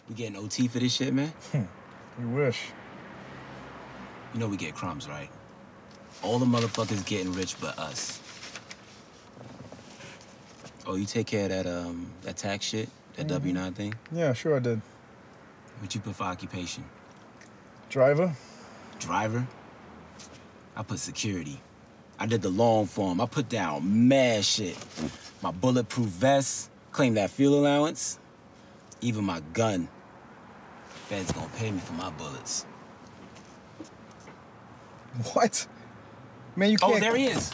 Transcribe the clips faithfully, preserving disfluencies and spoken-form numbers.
We getting O T for this shit, man? You wish. You know we get crumbs, right? All the motherfuckers getting rich but us. Oh, you take care of that, um, that tax shit? That mm-hmm. W nine thing? Yeah, sure I did. What'd you put for occupation? Driver. Driver? I put security. I did the long form. I put down mad shit. My bulletproof vest, claim that fuel allowance, even my gun. Fed's gonna pay me for my bullets. What? Man, you can't... Oh, there he is.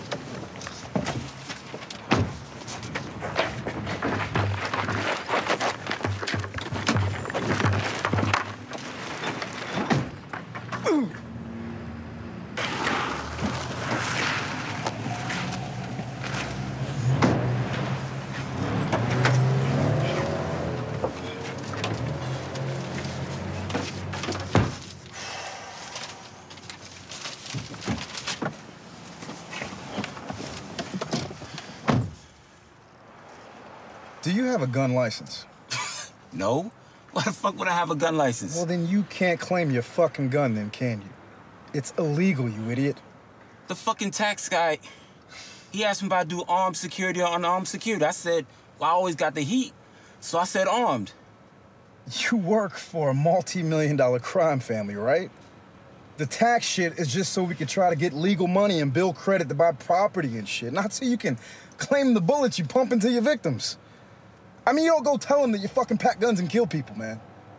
Do you have a gun license? No. Why the fuck would I have a gun license? Well, then you can't claim your fucking gun then, can you? It's illegal, you idiot. The fucking tax guy, he asked me if I do armed security or unarmed security. I said, well, I always got the heat, so I said armed. You work for a multi-million dollar crime family, right? The tax shit is just so we can try to get legal money and build credit to buy property and shit, not so you can claim the bullets you pump into your victims. I mean, you don't go tell them that you fucking pack guns and kill people, man.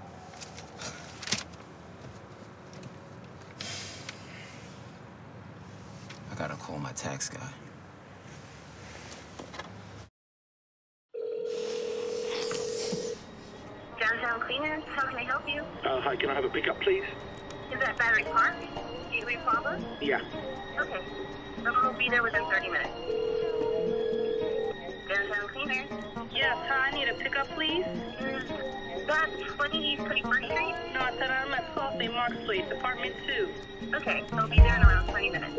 I gotta call my tax guy. Downtown Cleaners, how can I help you? Uh, hi, can I have a pickup, please? Is that Battery Park? Gateway Plaza? Yeah. Okay. Someone will be there within thirty minutes. Downtown Cleaners? Yes, hi, I need a pickup, please. Mm, that's twenty twenty-first Street? No, I said I'm at twelve Saint Mark's Place, apartment two. Okay, they'll be there in around twenty minutes.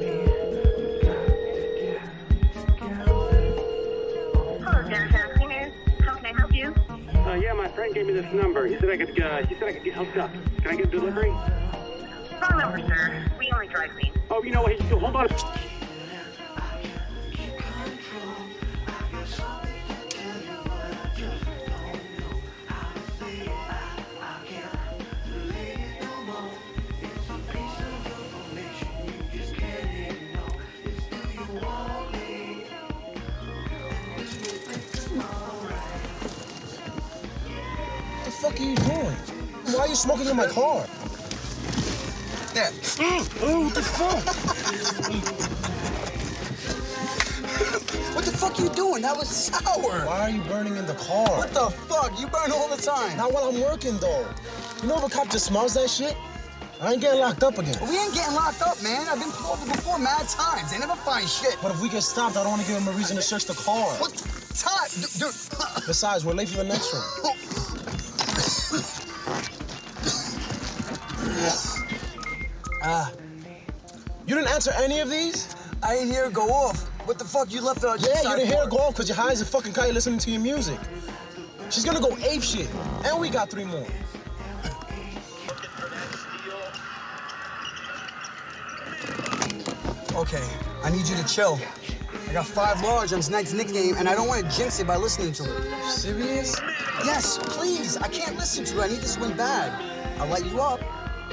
Hello, Downtown Cleaners. How can I help you? Uh, yeah, my friend gave me this number. He said I could, uh, he said I could get hooked up. Can I get a delivery? Wrong number, sir. We only dry clean. Oh, you know what? He, hold on. What the fuck are you doing? Why are you smoking in my car? Yeah. Oh, what the fuck? What the fuck you doing? That was sour. Why are you burning in the car? What the fuck? You burn all the time. Not while I'm working, though. You know if a cop just smells that shit, I ain't getting locked up again. We ain't getting locked up, man. I've been pulled over before mad times. They never find shit. But if we get stopped, I don't want to give them a reason to search the car. What time? Dude. Besides, we're late for the next one. Ah. You didn't answer any of these? I didn't hear it go off. What the fuck? You left the Yeah, you didn't hear it go off because you're high as a fucking kite listening to your music. She's gonna go ape shit. And we got three more. Okay, I need you to chill. I got five large on tonight's Knicks game, and I don't want to jinx it by listening to it. You serious? Yes, please. I can't listen to it. I need this win bad. I'll light you up.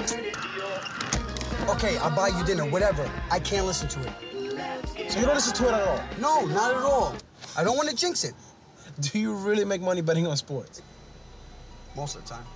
Okay, I'll buy you dinner, whatever. I can't listen to it. So you don't listen to it at all? No, not at all. I don't want to jinx it. Do you really make money betting on sports? Most of the time.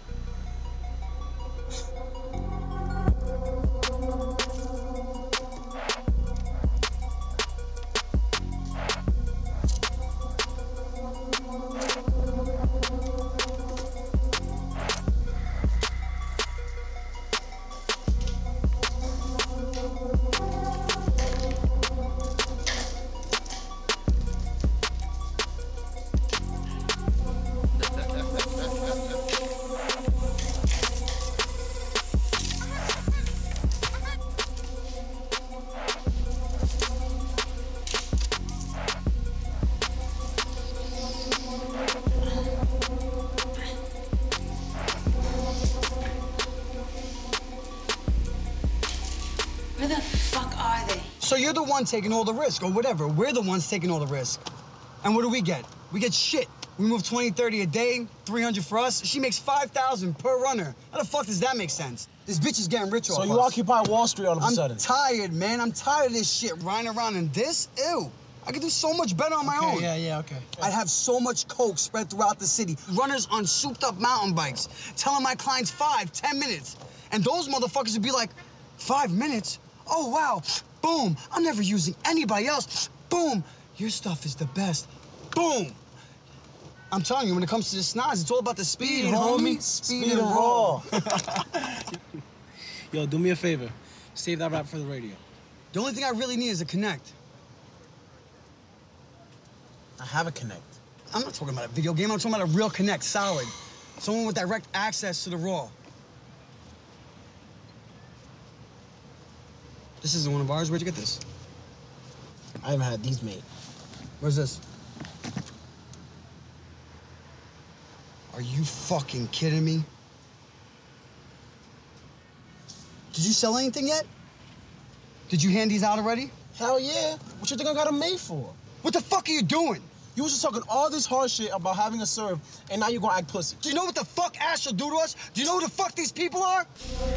you're the one taking all the risk, or whatever. We're the ones taking all the risk. And what do we get? We get shit. We move twenty, thirty a day, three hundred for us. She makes five thousand per runner. How the fuck does that make sense? This bitch is getting rich off us. So you occupy Wall Street all of a I'm sudden? I'm tired, man. I'm tired of this shit, riding around in this. Ew. I could do so much better on my okay, own. Yeah, yeah, okay. I'd have so much coke spread throughout the city. Runners on souped-up mountain bikes, telling my clients five, ten minutes. And those motherfuckers would be like, five minutes? Oh, wow. Boom. I'm never using anybody else. Boom. Your stuff is the best. Boom. I'm telling you, when it comes to the snaz, it's all about the speed, Speed, homie. homie. Speed, Speed and and raw. Yo, do me a favor. Save that rap for the radio. The only thing I really need is a connect. I have a connect. I'm not talking about a video game. I'm talking about a real connect, solid. Someone with direct access to the raw. This isn't one of ours. Where'd you get this? I haven't had these made. Where's this? Are you fucking kidding me? Did you sell anything yet? Did you hand these out already? Hell yeah. What you think I got them made for? What the fuck are you doing? You was just talking all this hard shit about having a serve, and now you're gonna act pussy. Do you know what the fuck Ash will do to us? Do you know who the fuck these people are?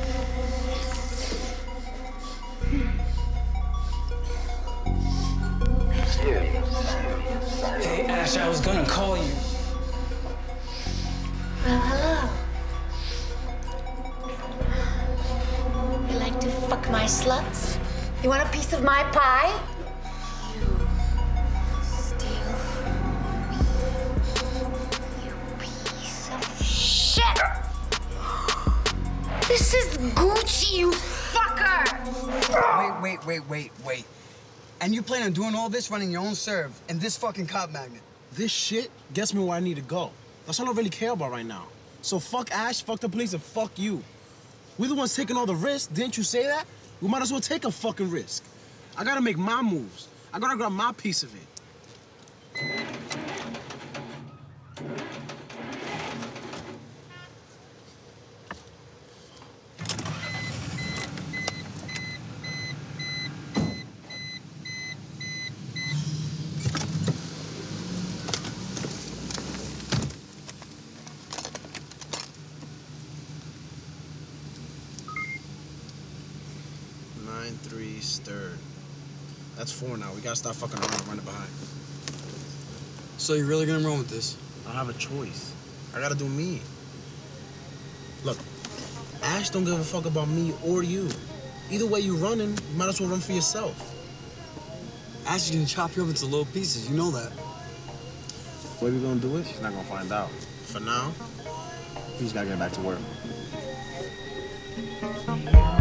Hey, Ash, I was gonna call you. Well, hello. You like to fuck my sluts? You want a piece of my pie? You steal from me. You piece of shit! This is Gucci, you fucker! Wait, wait, wait, wait, wait. And you plan on doing all this running your own serve in this fucking cop magnet? This shit gets me where I need to go. That's all I really care about right now. So fuck Ash, fuck the police, and fuck you. We're the ones taking all the risks. Didn't you say that? We might as well take a fucking risk. I gotta make my moves. I gotta grab my piece of it. Nine three stirred. That's four now. We gotta stop fucking around and running behind. So you're really gonna run with this? I don't have a choice. I gotta do me. Look, Ash don't give a fuck about me or you. Either way you running, you might as well run for yourself. Ash is gonna chop you up into little pieces. You know that. What are we gonna do it? She's not gonna find out. For now, we just gotta get back to work.